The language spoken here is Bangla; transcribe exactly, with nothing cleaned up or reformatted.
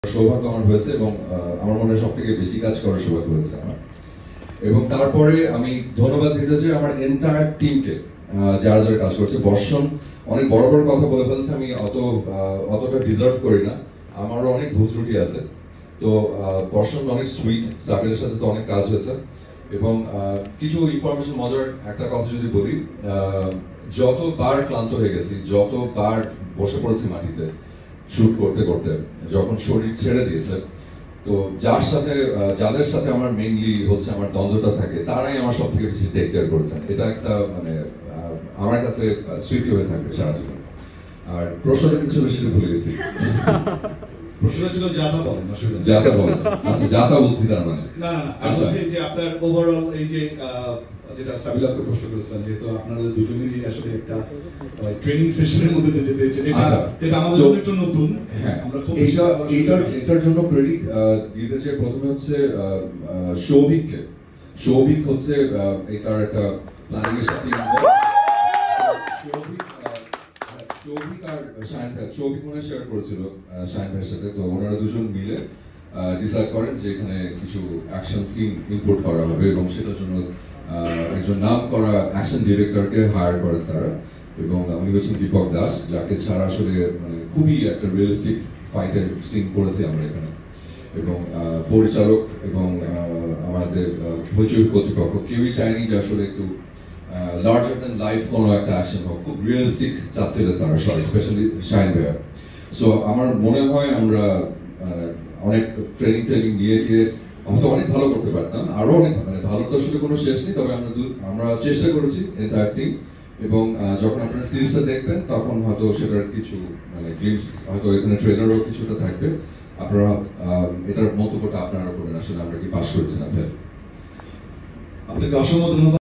সৌভাগ্য আমার হয়েছে এবং আমার মনে সব থেকে বেশি কাজ করার সৌভাগ্য হয়েছে আমার। এবং তারপরে আমি ধন্যবাদ দিতে চাই আমার এন্টায়ার টিমকে, যারা যারা কাজ করছে। বর্ষণ অনেক বড় বড় কথা বলে ফেলছে, আমি অত অতটা ডিজার্ভ করি না, আমারও অনেক ভুল ত্রুটি আছে। তো বর্ষণ অনেক সুইট, সাবিলের সাথে তো অনেক কাজ হয়েছে। এবং কিছু ইনফরমেশন, মজার একটা কথা যদি বলি, যতবার ক্লান্ত হয়ে গেছি, যতবার বসে পড়েছি মাটিতে শুট করতে করতে, যখন শরীর ছেড়ে দিয়েছে, তো যার সাথে যাদের সাথে আমার মেইনলি হচ্ছে আমার দ্বন্দ্বটা থাকে, তারাই আমার সব থেকে বেশি টেক কেয়ার করেছেন। এটা একটা মানে আমার কাছে স্মৃতি হয়ে থাকবে সারা জীবন। আর প্রশ্নটা কিছু বেশি ভুলে গেছি। প্রশ্নটা ছিল জাতা বলেন, আসলে জাতা বলেন। আচ্ছা, জাতা বলছি তার মানে। না না না, আমি বলছি যে আপনার ওভারঅল এই যে যেটা সাবিল আপনি প্রশ্ন করেছেন, যেহেতু আপনাদের দুজনেরই আসলে একটা ট্রেনিং সেশনের মধ্যে যেতে হচ্ছে, যেটা যেটা আমাদের জন্য একটু নতুন। হ্যাঁ, আমরা খুব এইটা এইটার এটার জন্য ক্রেডিট দিতে চাই প্রথমে হচ্ছে সৌভিককে। সৌভিক হচ্ছে এটার একটা প্ল্যানিং এর সাথে সৌভিক সৌভিক আর শাহিন ভাই, সৌভিক মনে শেয়ার করেছিল শাহিন ভাইয়ের সাথে। তো ওনারা দুজন মিলে ডিসাইড করেন যে এখানে কিছু অ্যাকশন সিন ইনপুট করা হবে এবং সেটার জন্য একজন নাম করা অ্যাকশন ডিরেক্টরকে হায়ার করেন তারা। এবং উনি হচ্ছেন দীপক দাস, যাকে ছাড়া আসলে মানে খুবই একটা রিয়েলিস্টিক ফাইটের সিন করেছি আমরা এখানে। এবং পরিচালক এবং আমাদের হইচই কর্তৃপক্ষ কেউই চায়নি যে আসলে একটু লার্জার দ্যান লাইফ কোনো একটা অ্যাকশন হোক, খুব রিয়েলিস্টিক চাচ্ছিলেন তারা সবাই, স্পেশালি শাহিন ভাইয়া। সো আমার মনে হয় আমরা অনেক ট্রেনিং ট্রেনিং নিয়ে যে হয়তো অনেক ভালো করতে পারতাম, আরো অনেক মানে ভালো তো আসলে কোনো শেষ নেই, তবে আমরা আমরা চেষ্টা করেছি এন্টায়ার টিম। এবং যখন আপনারা সিরিজটা দেখবেন তখন হয়তো সেটার কিছু মানে গ্লিমস, হয়তো এখানে ট্রেলারও কিছুটা থাকবে, আপনারা এটার মন্তব্যটা আপনারা করবেন আসলে আমরা কি পাস করেছি না ফেল। আপনাকে অসংখ্য ধন্যবাদ।